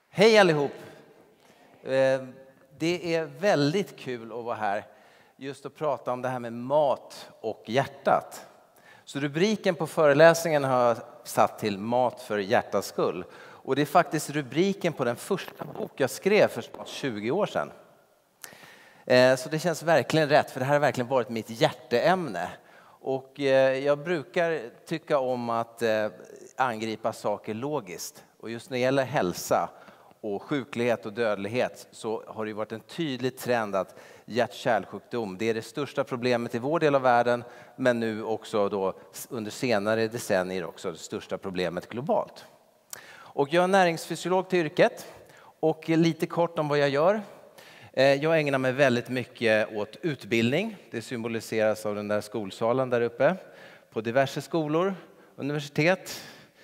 Hej allihop! Det är väldigt kul att vara här just att prata om det här med mat och hjärtat. Så rubriken på föreläsningen har jag satt till Mat för hjärtats skull. Och det är faktiskt rubriken på den första bok jag skrev för 20 år sedan. Så det känns verkligen rätt, för det här har verkligen varit mitt hjärteämne. Och jag brukar tycka om att angripa saker logiskt. Och just när det gäller hälsa och sjuklighet och dödlighet så har det varit en tydlig trend att hjärt-kärlsjukdom, det är det största problemet i vår del av världen, men nu också då under senare decennier också det största problemet globalt. Och jag är näringsfysiolog till yrket, och lite kort om vad jag gör. Jag ägnar mig väldigt mycket åt utbildning. Det symboliseras av den där skolsalen där uppe på diverse skolor, universitet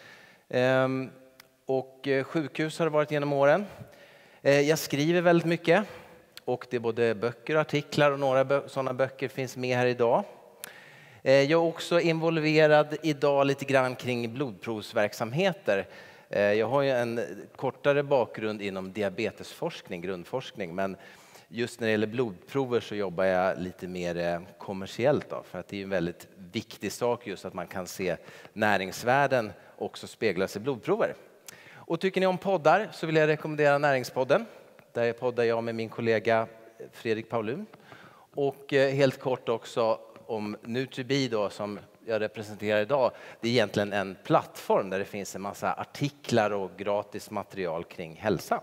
och sjukhus har det varit genom åren. Jag skriver väldigt mycket, och det är både böcker och artiklar, och några sådana böcker finns med här idag. Jag är också involverad idag lite grann kring blodprovsverksamheter. Jag har ju en kortare bakgrund inom diabetesforskning, grundforskning, men just när det gäller blodprover så jobbar jag lite mer kommersiellt då, för att det är en väldigt viktig sak just att man kan se näringsvärden också speglas i blodprover. Och tycker ni om poddar så vill jag rekommendera Näringspodden. Där poddar jag med min kollega Fredrik Paulun. Och helt kort också om NutriBee då, som jag representerar idag. Det är egentligen en plattform där det finns en massa artiklar och gratis material kring hälsa.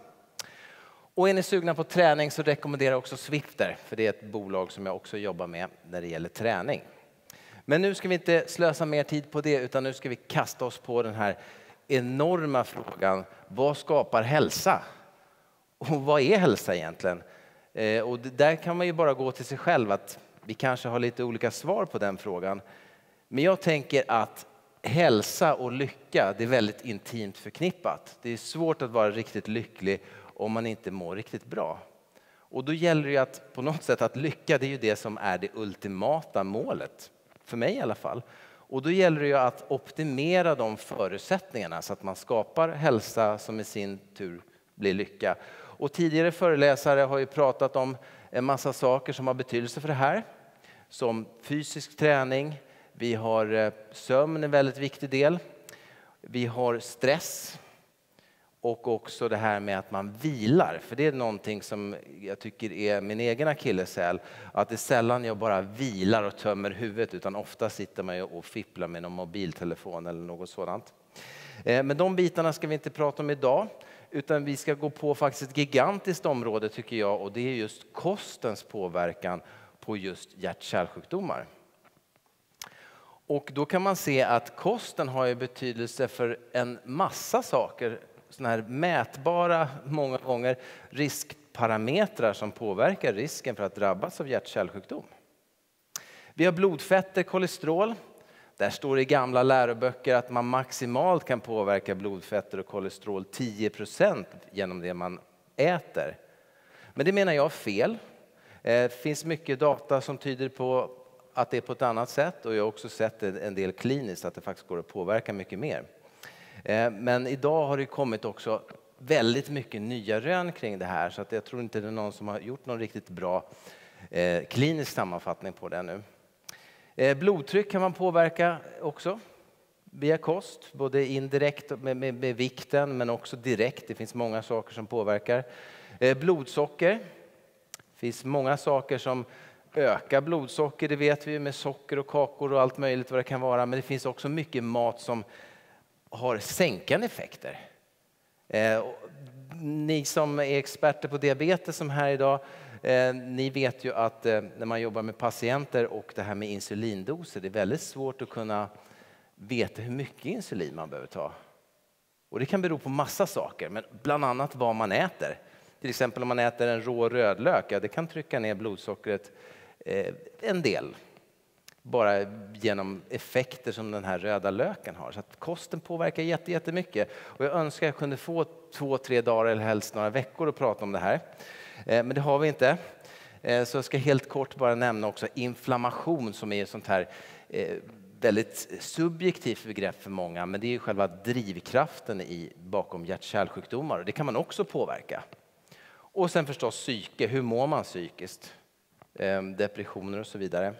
Och är ni sugna på träning så rekommenderar jag också Swifter, för det är ett bolag som jag också jobbar med när det gäller träning. Men nu ska vi inte slösa mer tid på det, utan nu ska vi kasta oss på den här enorma frågan: vad skapar hälsa? Och vad är hälsa egentligen? Och där kan man ju bara gå till sig själv, att vi kanske har lite olika svar på den frågan. Men jag tänker att hälsa och lycka, det är väldigt intimt förknippat. Det är svårt att vara riktigt lycklig om man inte mår riktigt bra. Och då gäller det ju att på något sätt att lycka, det är ju det som är det ultimata målet. För mig i alla fall. Och då gäller det ju att optimera de förutsättningarna så att man skapar hälsa som i sin tur blir lycka. Och tidigare föreläsare har ju pratat om en massa saker som har betydelse för det här. Som fysisk träning, vi har sömn, en väldigt viktig del. Vi har stress. Och också det här med att man vilar. För det är någonting som jag tycker är min egen akilleshäl. Att det är sällan jag bara vilar och tömmer huvudet. Utan ofta sitter man ju och fipplar med någon mobiltelefon eller något sådant. Men de bitarna ska vi inte prata om idag. Utan vi ska gå på faktiskt ett gigantiskt område tycker jag. Och det är just kostens påverkan på just hjärt-kärlsjukdomar. Och då kan man se att kosten har ju betydelse för en massa saker. Såna här mätbara, många gånger, riskparametrar som påverkar risken för att drabbas av hjärt-kärlsjukdom. Vi har blodfetter, kolesterol. Där står det i gamla läroböcker att man maximalt kan påverka blodfetter och kolesterol 10% genom det man äter. Men det menar jag är fel. Det finns mycket data som tyder på att det är på ett annat sätt. Och jag har också sett en del kliniskt att det faktiskt går att påverka mycket mer. Men idag har det kommit också väldigt mycket nya rön kring det här. Så att jag tror inte det är någon som har gjort någon riktigt bra klinisk sammanfattning på det nu. Blodtryck kan man påverka också via kost. Både indirekt med vikten men också direkt. Det finns många saker som påverkar. Blodsocker. Det finns många saker som ökar blodsocker. Det vet vi med socker och kakor och allt möjligt vad det kan vara. Men det finns också mycket mat som har sänkande effekter. Ni som är experter på diabetes som här idag, ni vet ju att när man jobbar med patienter och det här med insulindoser, det är väldigt svårt att kunna veta hur mycket insulin man behöver ta. Och det kan bero på massa saker, men bland annat vad man äter. Till exempel om man äter en rå rödlök, ja, det kan trycka ner blodsockret en del. Bara genom effekter som den här röda löken har. Så att kosten påverkar jättemycket. Och jag önskar jag kunde få 2-3 dagar eller helst några veckor att prata om det här. Men det har vi inte. Så jag ska helt kort bara nämna också inflammation som är ett sånt här väldigt subjektivt begrepp för många, men det är ju själva drivkraften bakom hjärt-kärlsjukdomar, och det kan man också påverka. Och sen förstås psyke, hur mår man psykiskt? Depressioner och så vidare.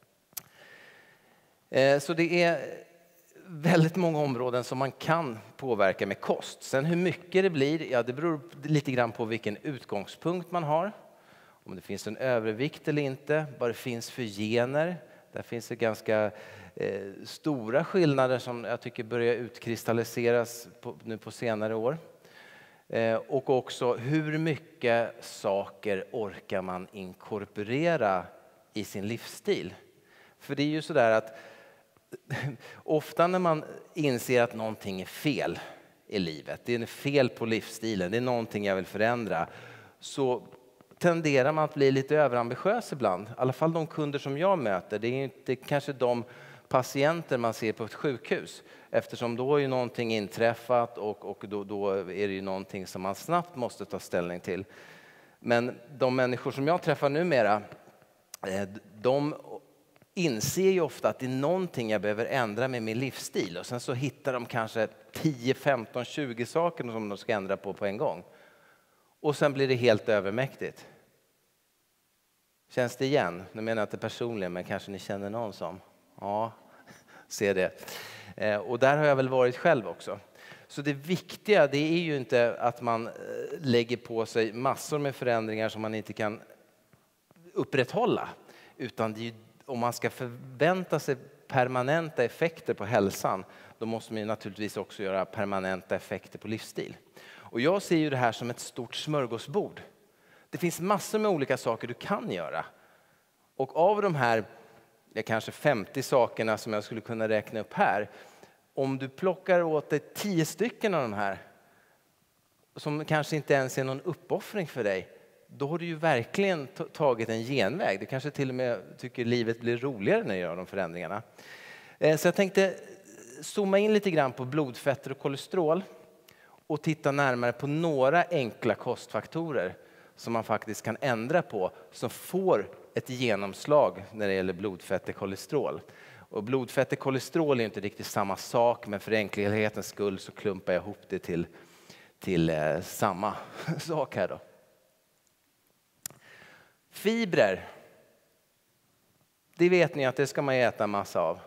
Så det är väldigt många områden som man kan påverka med kost. Sen hur mycket det blir, ja, det beror lite grann på vilken utgångspunkt man har. Om det finns en övervikt eller inte, vad det finns för gener. Där finns det ganska stora skillnader som jag tycker börjar utkristalliseras nu på senare år. Och också hur mycket saker orkar man inkorporera i sin livsstil. För det är ju sådär att ofta när man inser att någonting är fel i livet, det är fel på livsstilen, det är någonting jag vill förändra, så tenderar man att bli lite överambitiös ibland. I alla fall de kunder som jag möter, det är inte kanske de patienter man ser på ett sjukhus. Eftersom då är ju någonting inträffat och då är det ju någonting som man snabbt måste ta ställning till. Men de människor som jag träffar numera, de inser ju ofta att det är någonting jag behöver ändra med min livsstil. Och sen så hittar de kanske 10, 15, 20 saker som de ska ändra på en gång. Och sen blir det helt övermäktigt. Känns det igen? Nu menar jag inte personligen, men kanske ni känner någon som... Ja, ser det. Och där har jag väl varit själv också. Så det viktiga, det är ju inte att man lägger på sig massor med förändringar som man inte kan upprätthålla. Utan det är ju, om man ska förvänta sig permanenta effekter på hälsan, då måste man ju naturligtvis också göra permanenta effekter på livsstil. Och jag ser ju det här som ett stort smörgåsbord. Det finns massor med olika saker du kan göra. Och av de här kanske 50 sakerna som jag skulle kunna räkna upp här, om du plockar åt dig 10 stycken av de här som kanske inte ens är någon uppoffring för dig, då har du ju verkligen tagit en genväg. Du kanske till och med tycker livet blir roligare när du gör de förändringarna. Så jag tänkte zooma in lite grann på blodfetter och kolesterol och titta närmare på några enkla kostfaktorer som man faktiskt kan ändra på, som får ett genomslag när det gäller blodfett och kolesterol. Och blodfett och kolesterol är inte riktigt samma sak, men för enkelhetens skull så klumpar jag ihop det till samma sak här då. Fibrer, det vet ni att det ska man äta massa av.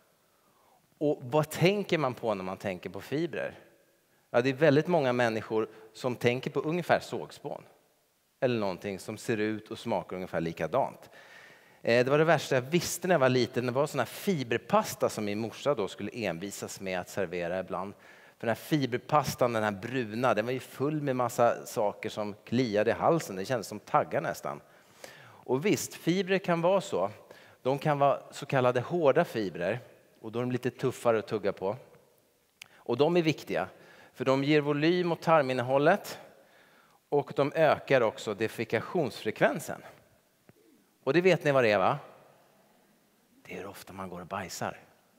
Och vad tänker man på när man tänker på fibrer? Ja, det är väldigt många människor som tänker på ungefär sågspån. Eller någonting som ser ut och smakar ungefär likadant. Det var det värsta jag visste när jag var liten. Det var sån här fiberpasta som min morsa då skulle envisas med att servera ibland. För den här fiberpastan, den här bruna, den var ju full med massa saker som kliade i halsen. Det kändes som taggar nästan. Och visst, fibrer kan vara så. De kan vara så kallade hårda fibrer. Och då är de lite tuffare att tugga på. Och de är viktiga. För de ger volym åt tarminnehållet. Och de ökar också defekationsfrekvensen. Och det vet ni vad det är, va? Det är ofta man går och bajsar.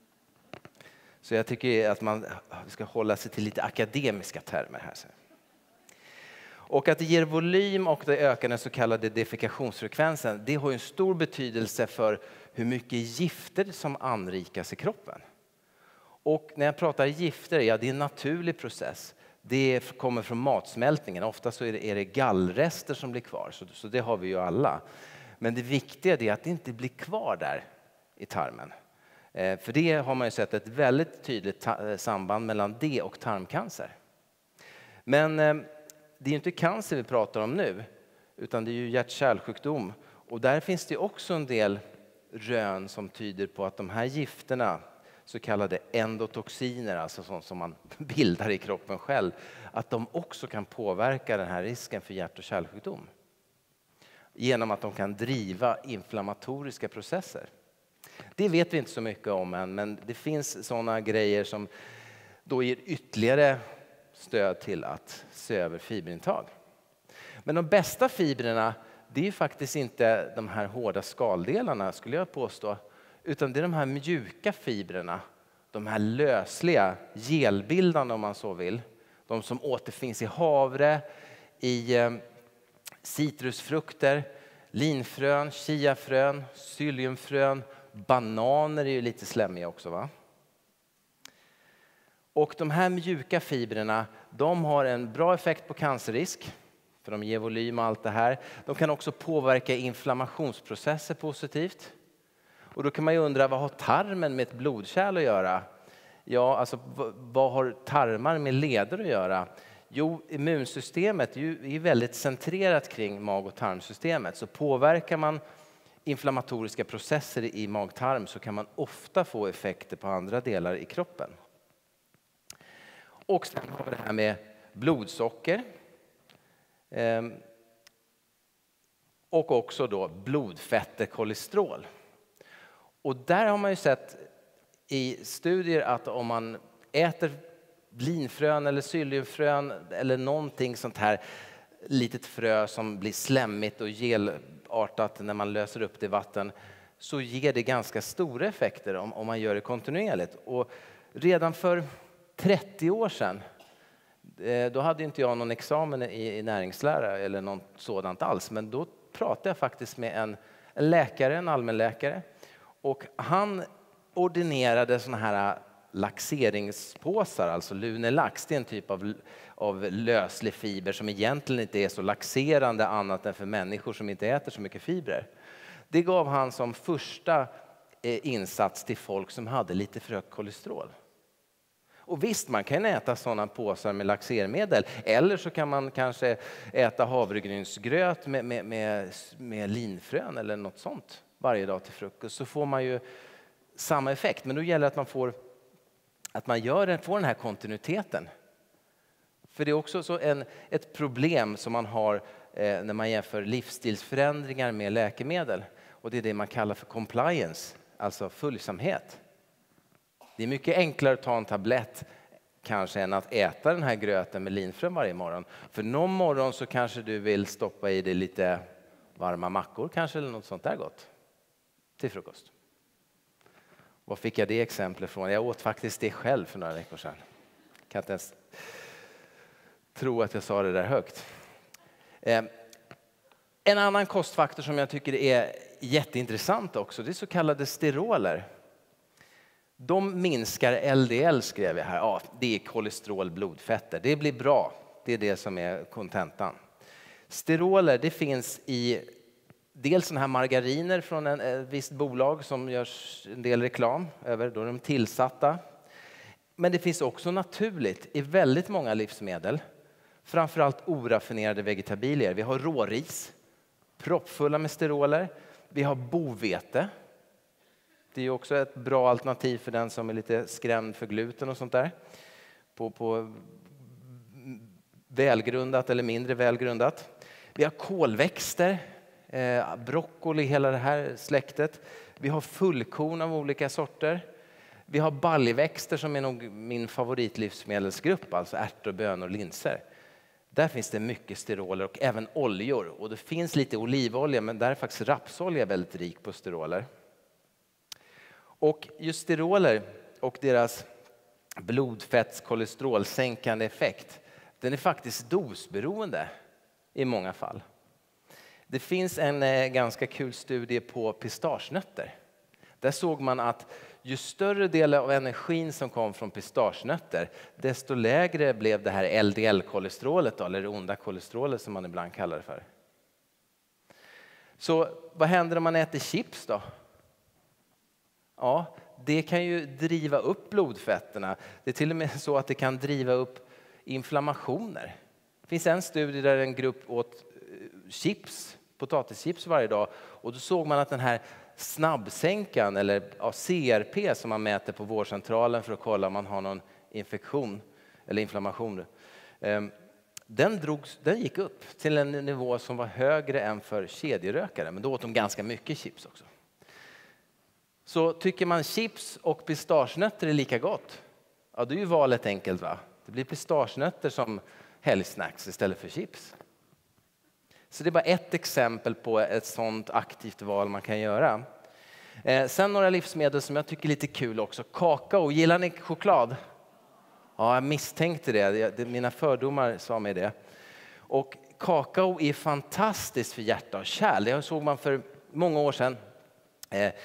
Så jag tycker att man ska hålla sig till lite akademiska termer här. Och att det ger volym och det ökar den så kallade defekationsfrekvensen, det har ju en stor betydelse för hur mycket gifter som anrikas i kroppen. Och när jag pratar gifter, ja, det är en naturlig process. Det kommer från matsmältningen. Ofta så är det gallrester som blir kvar, så det har vi ju alla. Men det viktiga är att det inte blir kvar där i tarmen. För det har man ju sett ett väldigt tydligt samband mellan det och tarmcancer. Men det är ju inte cancer vi pratar om nu, utan det är ju hjärt-kärlsjukdom. Och där finns det också en del rön som tyder på att de här gifterna, så kallade endotoxiner, alltså sånt som man bildar i kroppen själv, att de också kan påverka den här risken för hjärt- och kärlsjukdom. Genom att de kan driva inflammatoriska processer. Det vet vi inte så mycket om än, men det finns sådana grejer som då ger ytterligare stöd till att se över fiberintag. Men de bästa fibrerna, det är faktiskt inte de här hårda skaldelarna skulle jag påstå, utan det är de här mjuka fibrerna, de här lösliga, gelbildande om man så vill. De som återfinns i havre, i citrusfrukter, linfrön, chiafrön, psylliumfrön, Bananer är ju lite slemmiga också, va? Och de här mjuka fibrerna, de har en bra effekt på cancerrisk. För de ger volym och allt det här. De kan också påverka inflammationsprocesser positivt. Och då kan man ju undra, vad har tarmen med ett blodkärl att göra? Ja, alltså vad har tarmar med leder att göra? Jo, immunsystemet är väldigt centrerat kring mag- och tarmsystemet. Så påverkar man inflammatoriska processer i mag-tarm så kan man ofta få effekter på andra delar i kroppen. Och sen har vi det här med blodsocker. Och också då blodfetter, kolesterol. Och där har man ju sett i studier att om man äter linfrön eller psylliumfrön eller någonting sånt här litet frö som blir slemmigt och gelartat när man löser upp det i vatten, så ger det ganska stora effekter om man gör det kontinuerligt. Och redan för 30 år sedan, då hade inte jag någon examen i näringslära eller något sådant alls, men då pratade jag faktiskt med en läkare, en allmänläkare, och han ordinerade såna här laxeringspåsar, alltså Lunelax. Det är en typ av löslig fiber som egentligen inte är så laxerande annat än för människor som inte äter så mycket fibrer. Det gav han som första insats till folk som hade lite för högt kolesterol. Och visst, man kan äta sådana påsar med laxermedel, eller så kan man kanske äta havregrynsgröt med linfrön eller något sånt varje dag till frukost, så får man ju samma effekt. Men då gäller det att får den här kontinuiteten. För det är också så ett problem som man har när man jämför livsstilsförändringar med läkemedel. Och det är det man kallar för compliance, alltså följsamhet. Det är mycket enklare att ta en tablett kanske än att äta den här gröten med linfrön varje morgon. För någon morgon så kanske du vill stoppa i dig lite varma mackor kanske, eller något sånt där gott till frukost. Var fick jag det exemplet från? Jag åt faktiskt det själv för några veckor sedan. Kan inte ens tro att jag sa det där högt. En annan kostfaktor som jag tycker är jätteintressant också, det är så kallade steroler. De minskar LDL, skrev jag här. Ja, det är kolesterol, blodfetter. Det blir bra. Det är det som är kontentan. Steroler, det finns i dels såna här margariner från ett visst bolag som görs en del reklam över. Då är de tillsatta. Men det finns också naturligt i väldigt många livsmedel. Framförallt oraffinerade vegetabilier. Vi har råris, proppfulla med steroler. Vi har bovete. Det är också ett bra alternativ för den som är lite skrämd för gluten och sånt där. På välgrundat eller mindre välgrundat. Vi har kolväxter, broccoli, hela det här släktet. Vi har fullkorn av olika sorter. Vi har baljväxter som är nog min favoritlivsmedelsgrupp, alltså ärtor, bönor och linser. Där finns det mycket steroler och även oljor. Och det finns lite olivolja, men där är faktiskt rapsolja väldigt rik på steroler. Och just steroler och deras blodfetts kolesterolsänkande effekt, den är faktiskt dosberoende i många fall. Det finns en ganska kul studie på pistagenötter. Där såg man att ju större del av energin som kom från pistagenötter, desto lägre blev det här LDL-kolesterolet, eller det onda kolesterolet som man ibland kallar det för. Så vad händer om man äter chips då? Ja, det kan ju driva upp blodfetterna. Det är till och med så att det kan driva upp inflammationer. Det finns en studie där en grupp åt potatischips varje dag. Och då såg man att den här snabbsänkan, eller CRP som man mäter på vårdcentralen för att kolla om man har någon infektion eller inflammation. Den gick upp till en nivå som var högre än för kedjerökare. Men då åt de ganska mycket chips också. Så tycker man chips och pistagenötter är lika gott, ja, då är ju valet enkelt, va? Det blir pistagenötter som helgsnacks istället för chips. Så det är bara ett exempel på ett sånt aktivt val man kan göra. Sen några livsmedel som jag tycker är lite kul också. Kakao, gillar ni choklad? Ja, jag misstänkte det. Mina fördomar sa mig det. Och kakao är fantastiskt för hjärta och kärl. Det såg man för många år sedan.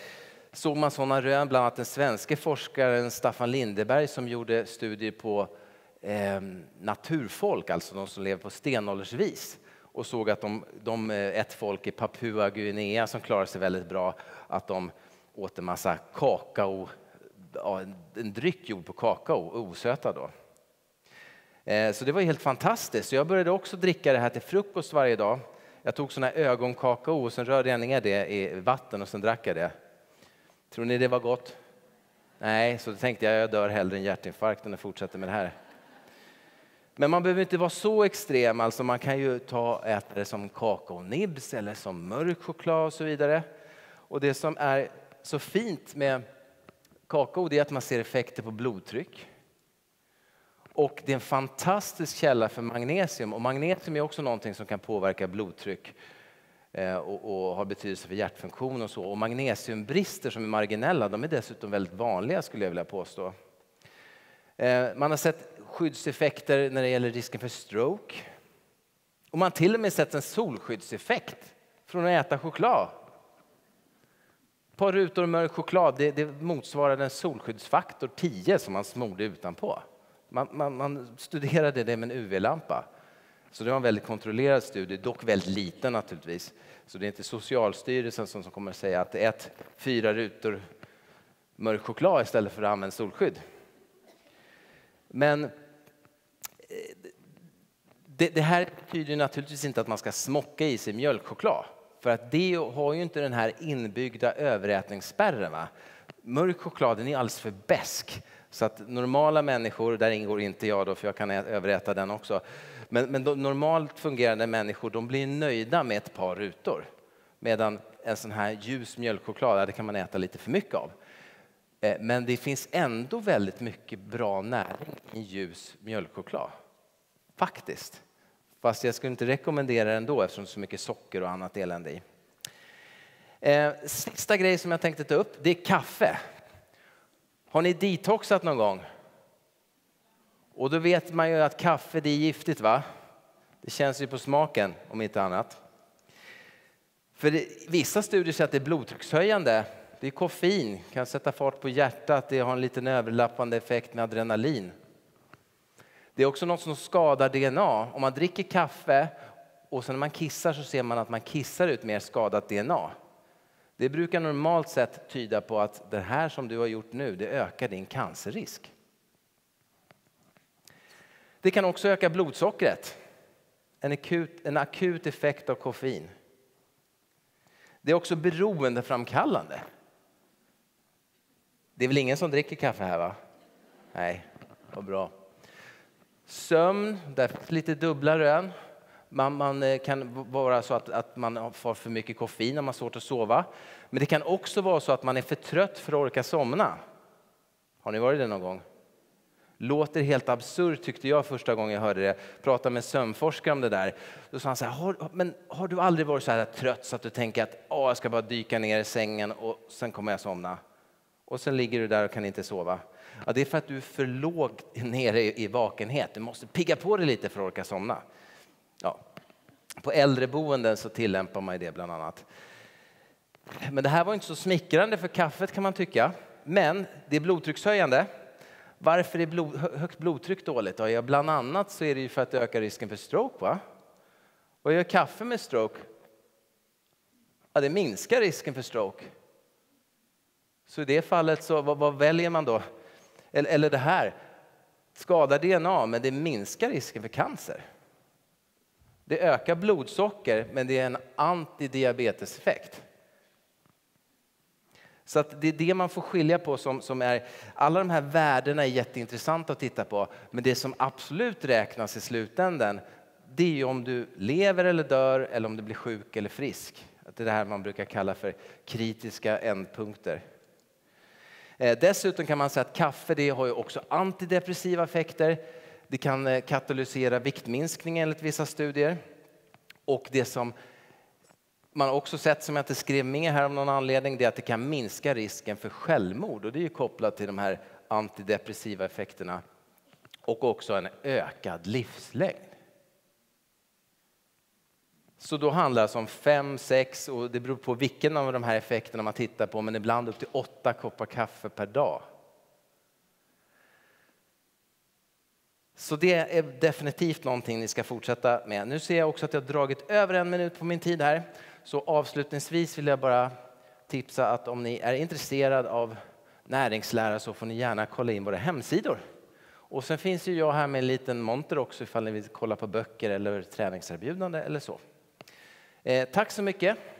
såg man sådana rön, bland annat den svenska forskaren Staffan Lindeberg som gjorde studier på naturfolk, alltså de som lever på stenåldersvis, och såg att ett folk i Papua Guinea som klarar sig väldigt bra, att de åt en massa kakao, en dryck gjord på kakao, osöta då. Så det var helt fantastiskt. Så jag började också dricka det här till frukost varje dag. Jag tog såna här ögonkakao och sen rörde jag ner det i vatten och sen drack jag det. Tror ni det var gott? Nej, så då tänkte jag dör hellre en hjärtinfarkt än att fortsätta med det här. Men man behöver inte vara så extrem. Alltså man kan ju äta det som kakaonibs eller som mörk choklad och så vidare. Och det som är så fint med kakao, det är att man ser effekter på blodtryck. Och det är en fantastisk källa för magnesium. Och magnesium är också någonting som kan påverka blodtryck och har betydelse för hjärtfunktion och så. Och magnesiumbrister som är marginella, de är dessutom väldigt vanliga skulle jag vilja påstå. Man har sett skyddseffekter när det gäller risken för stroke. Och man har till och med sett en solskyddseffekt från att äta choklad. Ett par rutor mörk choklad, det motsvarar en solskyddsfaktor 10 som man smorde utanpå. Man studerade det med en UV-lampa. Så det var en väldigt kontrollerad studie, dock väldigt liten naturligtvis. Så det är inte Socialstyrelsen som kommer att säga att ät 4 rutor mörk choklad istället för att använda solskydd. Men det här betyder naturligtvis inte att man ska smocka i sig mjölkchoklad. För att det har ju inte den här inbyggda överätningsspärren. Va? Mörk choklad är alldeles för besk. Så att normala människor, där ingår inte jag då för jag kan överäta den också. Men normalt fungerande människor, de blir nöjda med ett par rutor. Medan en sån här ljus mjölkchoklad, det kan man äta lite för mycket av. Men det finns ändå väldigt mycket bra näring i ljus mjölkchoklad. Faktiskt. Fast jag skulle inte rekommendera det ändå eftersom det är så mycket socker och annat elände i. Sista grej som jag tänkte ta upp, det är kaffe. Har ni detoxat någon gång? Och då vet man ju att kaffe det är giftigt, va? Det känns ju på smaken om inte annat. För vissa studier säger att det är blodtryckshöjande. Det är koffein, kan sätta fart på hjärtat, det har en liten överlappande effekt med adrenalin. Det är också något som skadar DNA. Om man dricker kaffe och sen när man kissar så ser man att man kissar ut mer skadat DNA. Det brukar normalt sett tyda på att det här som du har gjort nu, det ökar din cancerrisk. Det kan också öka blodsockret. En akut effekt av koffein. Det är också beroendeframkallande. Det är väl ingen som dricker kaffe här, va? Nej, vad bra. Sömn, därför lite dubbla rön. Man kan vara så att man får för mycket koffein när man har svårt att sova. Men det kan också vara så att man är för trött för att orka somna. Har ni varit det någon gång? Låter helt absurt tyckte jag första gången jag hörde det. Pratade med sömnforskare om det där. Då sa han så här, har du aldrig varit så här trött så att du tänker att jag ska bara dyka ner i sängen och sen kommer jag somna. Och sen ligger du där och kan inte sova. Ja, det är för att du är för lågt nere i vakenhet. Du måste pigga på dig lite för att orka somna. Ja. På äldreboenden så tillämpar man det bland annat. Men det här var inte så smickrande för kaffet kan man tycka. Men det är blodtryckshöjande. Varför är högt blodtryck dåligt? Ja, bland annat så är det ju för att det ökar risken för stroke. Va? Vad gör kaffe med stroke? Ja, det minskar risken för stroke. Så i det fallet så vad väljer man då? Eller det här. Skadar DNA men det minskar risken för cancer. Det ökar blodsocker men det är en antidiabeteseffekt. Så att det är det man får skilja på som är, alla de här värdena är jätteintressanta att titta på. Men det som absolut räknas i slutändan, det är ju om du lever eller dör eller om du blir sjuk eller frisk. Det är det här man brukar kalla för kritiska ändpunkter. Dessutom kan man säga att kaffe det har ju också antidepressiva effekter. Det kan katalysera viktminskning enligt vissa studier. Och det som man också sett som jag inte skrev med här av någon anledning, det är att det kan minska risken för självmord. Och det är ju kopplat till de här antidepressiva effekterna. Och också en ökad livslängd. Så då handlar det om 5, 6 och det beror på vilken av de här effekterna man tittar på, men ibland upp till 8 koppar kaffe per dag. Så det är definitivt någonting ni ska fortsätta med. Nu ser jag också att jag har dragit över 1 minut på min tid här. Så avslutningsvis vill jag bara tipsa att om ni är intresserade av näringslära så får ni gärna kolla in våra hemsidor. Och sen finns ju jag här med en liten monter också ifall ni vill kolla på böcker eller träningserbjudande eller så. Tack så mycket.